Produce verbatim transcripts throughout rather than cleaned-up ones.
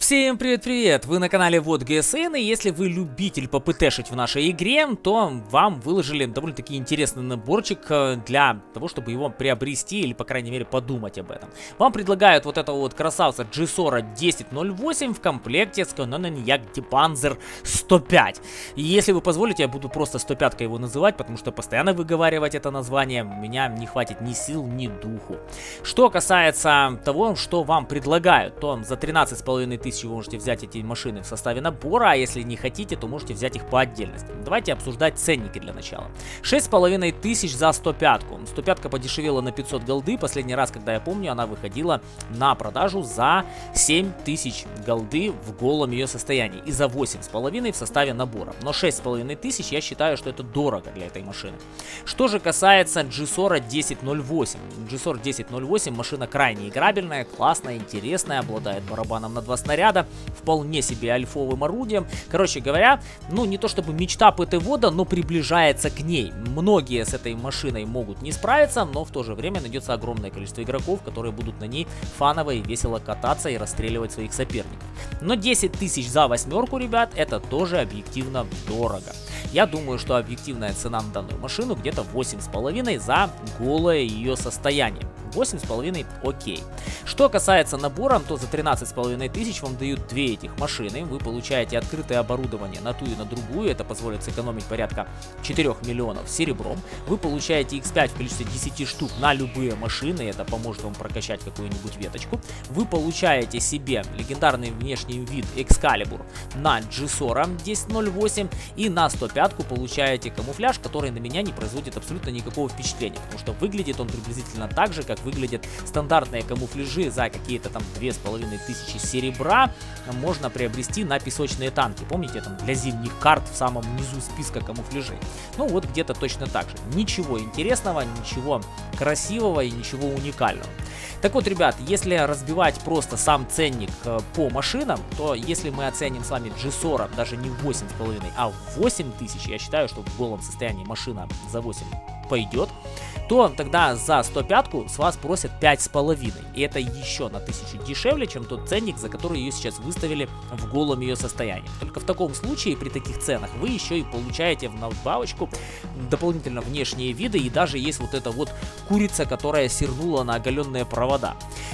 Всем привет-привет! Вы на канале Вот ГСН, и если вы любитель попытешить в нашей игре, то вам выложили довольно-таки интересный наборчик для того, чтобы его приобрести или, по крайней мере, подумать об этом. Вам предлагают вот этого вот красавца G-Sora десять ноль восемь в комплекте с Canonian Jagd Panzer сто пять. И если вы позволите, я буду просто сто пять его называть, потому что постоянно выговаривать это название у меня не хватит ни сил, ни духу. Что касается того, что вам предлагают, то за тринадцать с половиной тысяч вы можете взять эти машины в составе набора, а если не хотите, то можете взять их по отдельности. Давайте обсуждать ценники для начала. шесть с половиной тысяч за сто пять. сто пять подешевела на пятьсот голды. Последний раз, когда я помню, она выходила на продажу за семь тысяч голды в голом ее состоянии. И за восемь с половиной в составе набора. Но шесть с половиной тысяч я считаю, что это дорого для этой машины. Что же касается G-Sora десять ноль восемь. G-Sora десять ноль восемь машина крайне играбельная, классная, интересная, обладает барабаном на два снаряда, вполне себе альфовым орудием. Короче говоря, ну не то чтобы мечта ПТ-вода, но приближается к ней. Многие с этой машиной могут не справиться, но в то же время найдется огромное количество игроков, которые будут на ней фаново и весело кататься и расстреливать своих соперников. Но десять тысяч за восьмерку, ребят, это тоже объективно дорого. Я думаю, что объективная цена на данную машину где-то восемь с половиной за голое ее состояние. восемь с половиной окей. Что касается набора, то за тринадцать с половиной тысяч вам дают две этих машины. Вы получаете открытое оборудование на ту и на другую. Это позволит сэкономить порядка четырёх миллионов серебром. Вы получаете икс пять в количестве десяти штук на любые машины. Это поможет вам прокачать какую-нибудь веточку. Вы получаете себе легендарный внешний вид Excalibur на G-Sora десять ноль восемь. И на сто пять получаете камуфляж, который на меня не производит абсолютно никакого впечатления. Потому что выглядит он приблизительно так же, как выглядят стандартные камуфляжи за какие-то там две с половиной тысячи серебра. Можно приобрести на песочные танки. Помните, там для зимних карт в самом низу списка камуфляжей. Ну вот где-то точно так же. Ничего интересного, ничего красивого и ничего уникального. Так вот, ребят, если разбивать просто сам ценник э, по машинам, то если мы оценим с вами G-Sora даже не в восемь с половиной, а в восемь тысяч, я считаю, что в голом состоянии машина за восемь пойдет, то тогда за сто пять с вас просят пять с половиной. И это еще на тысячу дешевле, чем тот ценник, за который ее сейчас выставили в голом ее состоянии. Только в таком случае, при таких ценах, вы еще и получаете в надбавочку дополнительно внешние виды, и даже есть вот эта вот курица, которая сирнула на оголенные провода.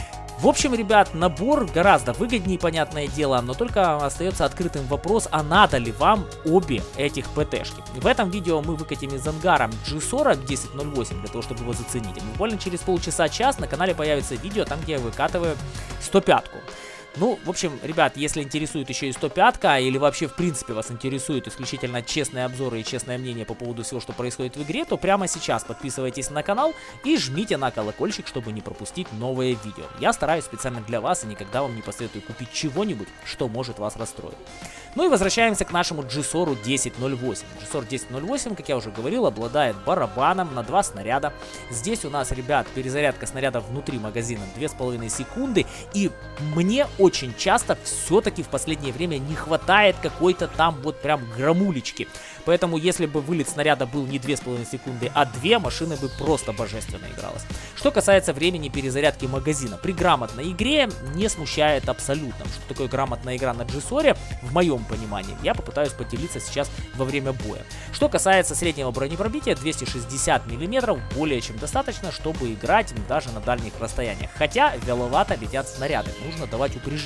В общем, ребят, набор гораздо выгоднее, понятное дело, но только остается открытым вопрос, а надо ли вам обе этих ПТшки. В этом видео мы выкатим из ангара G-Sora десять ноль восемь для того, чтобы его заценить. Буквально через полчаса-час на канале появится видео, там где я выкатываю сто пять. Ну, в общем, ребят, если интересует еще и сто пять, или вообще в принципе вас интересуют исключительно честные обзоры и честное мнение по поводу всего, что происходит в игре, то прямо сейчас подписывайтесь на канал и жмите на колокольчик, чтобы не пропустить новые видео. Я стараюсь специально для вас и никогда вам не посоветую купить чего-нибудь, что может вас расстроить. Ну и возвращаемся к нашему G-Sora десять ноль восемь. G-Sora десять ноль восемь, как я уже говорил, обладает барабаном на два снаряда. Здесь у нас, ребят, перезарядка снаряда внутри магазина две с половиной секунды, и мне очень Очень часто все-таки в последнее время не хватает какой-то там вот прям грамулечки. Поэтому если бы вылет снаряда был не две с половиной секунды, а две, машина бы просто божественно игралась. Что касается времени перезарядки магазина, при грамотной игре не смущает абсолютно. Что такое грамотная игра на G-Sora, в моем понимании, я попытаюсь поделиться сейчас во время боя. Что касается среднего бронепробития, двести шестьдесят миллиметров более чем достаточно, чтобы играть даже на дальних расстояниях. Хотя веловато летят снаряды, нужно давать упреждение.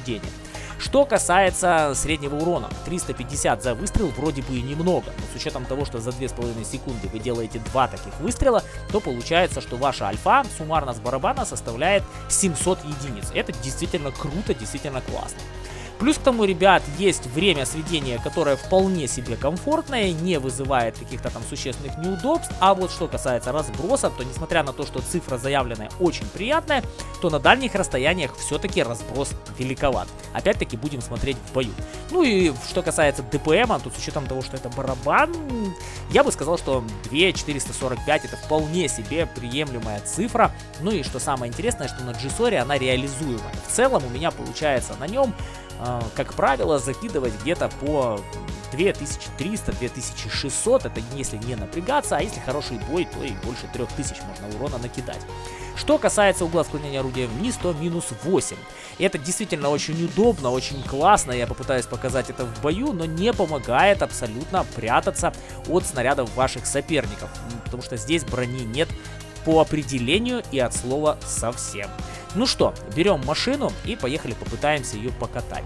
Что касается среднего урона, триста пятьдесят за выстрел вроде бы и немного, но с учетом того, что за две с половиной секунды вы делаете два таких выстрела, то получается, что ваша альфа суммарно с барабана составляет семьсот единиц. Это действительно круто, действительно классно. Плюс к тому, ребят, есть время сведения, которое вполне себе комфортное, не вызывает каких-то там существенных неудобств. А вот что касается разброса, то несмотря на то, что цифра заявленная очень приятная, то на дальних расстояниях все-таки разброс великоват. Опять-таки будем смотреть в бою. Ну и что касается ДПМа, то с учетом того, что это барабан, я бы сказал, что две тысячи четыреста сорок пять это вполне себе приемлемая цифра. Ну и что самое интересное, что на G-Sora она реализуема. В целом у меня получается на нем, как правило, закидывать где-то по две тысячи триста — две тысячи шестьсот, это если не напрягаться, а если хороший бой, то и больше трёх тысяч можно урона накидать. Что касается угла склонения орудия вниз, то минус восемь. Это действительно очень удобно, очень классно, я попытаюсь показать это в бою, но не помогает абсолютно прятаться от снарядов ваших соперников, потому что здесь брони нет по определению и от слова совсем. Ну что, берем машину и поехали попытаемся ее покатать.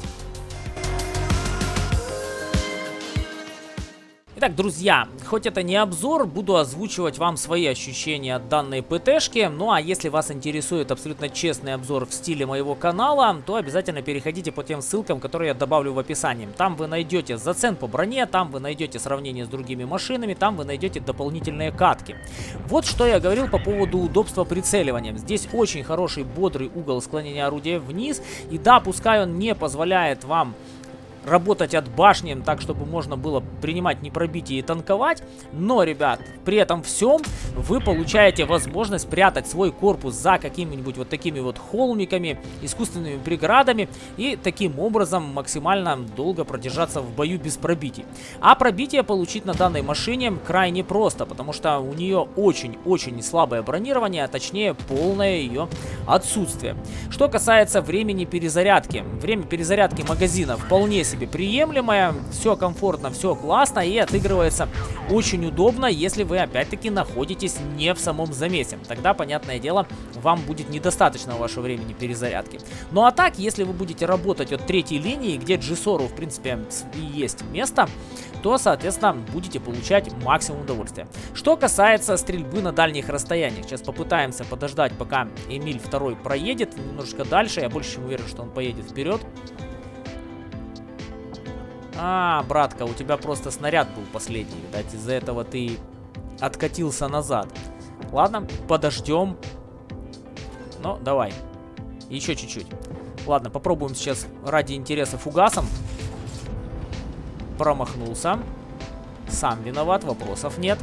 Итак, друзья, хоть это не обзор, буду озвучивать вам свои ощущения от данной ПТшки. Ну а если вас интересует абсолютно честный обзор в стиле моего канала, то обязательно переходите по тем ссылкам, которые я добавлю в описании. Там вы найдете зацен по броне, там вы найдете сравнение с другими машинами, там вы найдете дополнительные катки. Вот что я говорил по поводу удобства прицеливания. Здесь очень хороший бодрый угол склонения орудия вниз. И да, пускай он не позволяет вам работать от башни так, чтобы можно было принимать непробитие и танковать, но, ребят, при этом всем вы получаете возможность прятать свой корпус за какими-нибудь вот такими вот холмиками, искусственными преградами и таким образом максимально долго продержаться в бою без пробитий. А пробитие получить на данной машине крайне просто, потому что у нее очень-очень слабое бронирование, а точнее полное ее отсутствие. Что касается времени перезарядки, время перезарядки магазина вполне себе приемлемое, все комфортно, все классно и отыгрывается очень удобно, если вы опять-таки находитесь не в самом замесе. Тогда, понятное дело, вам будет недостаточно вашего времени перезарядки. Ну а так, если вы будете работать от третьей линии, где Джисору, в принципе, и есть место, то, соответственно, будете получать максимум удовольствия. Что касается стрельбы на дальних расстояниях, сейчас попытаемся подождать, пока Эмиль второй проедет немножечко дальше, я больше чем уверен, что он поедет вперед. А, братка, у тебя просто снаряд был последний, видать, из-за этого ты откатился назад. Ладно, подождем. Ну, давай. Еще чуть-чуть. Ладно, попробуем сейчас ради интереса фугасом. Промахнулся. Сам виноват, вопросов нет.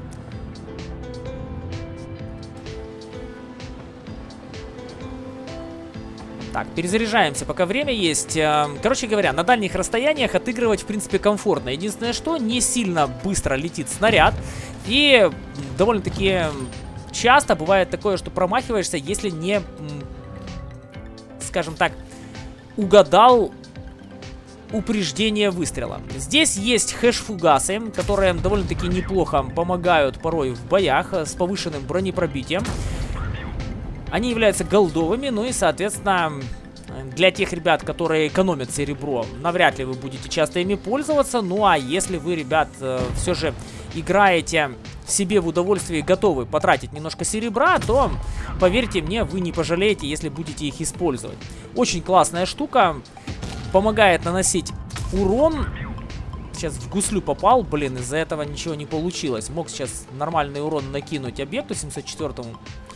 Так, перезаряжаемся, пока время есть. Короче говоря, на дальних расстояниях отыгрывать, в принципе, комфортно. Единственное, что не сильно быстро летит снаряд. И довольно-таки часто бывает такое, что промахиваешься, если не, скажем так, угадал упреждение выстрела. Здесь есть хэш-фугасы, которые довольно-таки неплохо помогают порой в боях с повышенным бронепробитием. Они являются голдовыми, ну и, соответственно, для тех ребят, которые экономят серебро, навряд ли вы будете часто ими пользоваться. Ну а если вы, ребят, все же играете себе в удовольствие и готовы потратить немножко серебра, то, поверьте мне, вы не пожалеете, если будете их использовать. Очень классная штука, помогает наносить урон. Сейчас в гуслю попал, блин, из-за этого ничего не получилось. Мог сейчас нормальный урон накинуть объекту семьсот четвёртому.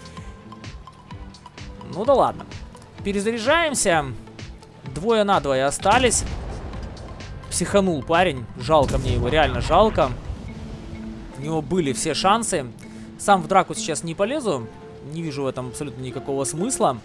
Ну да ладно. Перезаряжаемся. Двое на двое остались. Психанул парень. Жалко мне его, реально жалко. У него были все шансы. Сам в драку сейчас не полезу. Не вижу в этом абсолютно никакого смысла.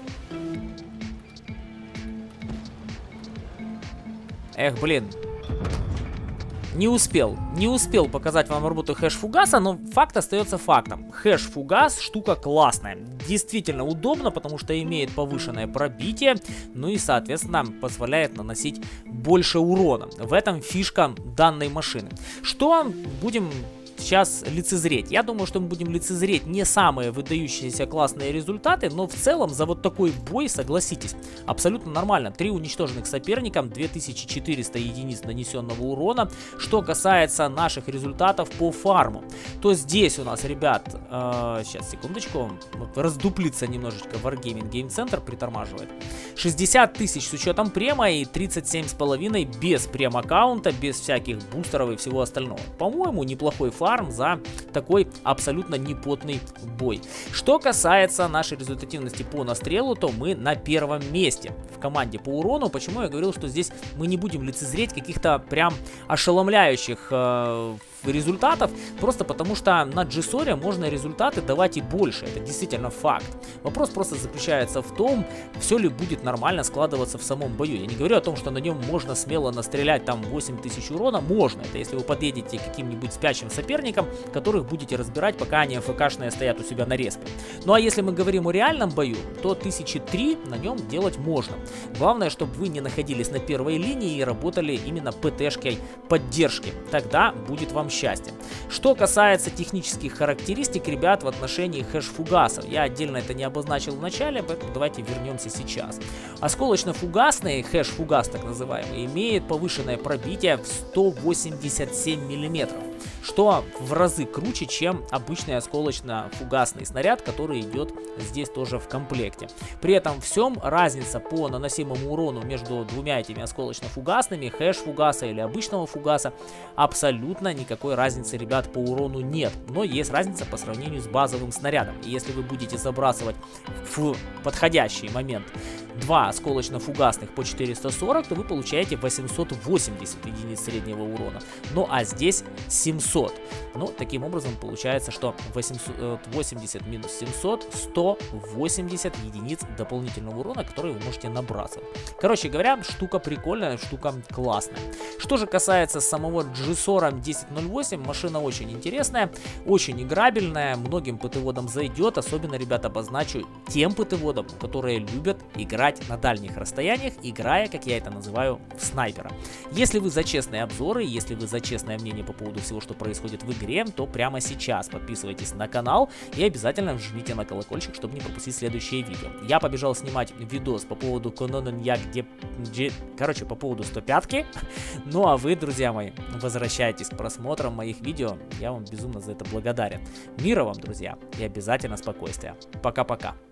Эх, блин. Не успел, не успел показать вам работу хэш-фугаса, но факт остается фактом. Хэш-фугас штука классная, действительно удобно, потому что имеет повышенное пробитие, ну и, соответственно, позволяет наносить больше урона. В этом фишка данной машины. Что будем сейчас лицезреть? Я думаю, что мы будем лицезреть не самые выдающиеся классные результаты, но в целом за вот такой бой, согласитесь, абсолютно нормально. Три уничтоженных соперникам, две тысячи четыреста единиц нанесенного урона. Что касается наших результатов по фарму, то здесь у нас, ребят, э, сейчас, секундочку, вот раздуплится немножечко Wargaming Game Center, притормаживает. шестьдесят тысяч с учетом према и тридцать семь с половиной без прем-аккаунта, без всяких бустеров и всего остального. По-моему, неплохой фарм за такой абсолютно непотный бой. Что касается нашей результативности по настрелу, то мы на первом месте в команде по урону. Почему я говорил, что здесь мы не будем лицезреть каких-то прям ошеломляющих э, результатов, просто потому что на джесоре можно результаты давать и больше, это действительно факт. Вопрос просто заключается в том, все ли будет нормально складываться в самом бою. Я не говорю о том, что на нем можно смело настрелять там восемь тысяч урона, можно, это если вы подъедете к каким-нибудь спящим соперникам, которых будете разбирать, пока они АФКшные стоят у себя на респе. Ну а если мы говорим о реальном бою, то тысячи три на нем делать можно. Главное, чтобы вы не находились на первой линии и работали именно ПТшкой поддержки. Тогда будет вам счастье. Что касается технических характеристик, ребят, в отношении хэш-фугасов. Я отдельно это не обозначил в начале, поэтому давайте вернемся сейчас. Осколочно-фугасный, хэш-фугас так называемый, имеет повышенное пробитие в сто восемьдесят семь миллиметров. Что в разы круче, чем обычный осколочно-фугасный снаряд, который идет здесь тоже в комплекте. При этом всем разница по наносимому урону между двумя этими осколочно-фугасными, хэш-фугаса или обычного фугаса, абсолютно никакой разницы, ребят, по урону нет. Но есть разница по сравнению с базовым снарядом. И если вы будете забрасывать в подходящий момент два осколочно-фугасных по четыреста сорок, то вы получаете восемьсот восемьдесят единиц среднего урона. Ну а здесь семьсот. Ну, таким образом получается, что восемьсот восемьдесят минус семьсот, сто восемьдесят единиц дополнительного урона, которые вы можете набрасывать. Короче говоря, штука прикольная, штука классная. Что же касается самого джесора десять ноль восемь, машина очень интересная, очень играбельная, многим ПТ-водам зайдет, особенно, ребят, обозначу тем ПТ-водам, которые любят играть на дальних расстояниях, играя, как я это называю, в снайпера. Если вы за честные обзоры, если вы за честное мнение по поводу всего, что происходит в игре, то прямо сейчас подписывайтесь на канал и обязательно жмите на колокольчик, чтобы не пропустить следующее видео. Я побежал снимать видос по поводу Кононенья, где, где, короче, по поводу сто пятки. Ну а вы, друзья мои, возвращайтесь к просмотрам моих видео, я вам безумно за это благодарен. Мира вам, друзья, и обязательно спокойствия. Пока-пока.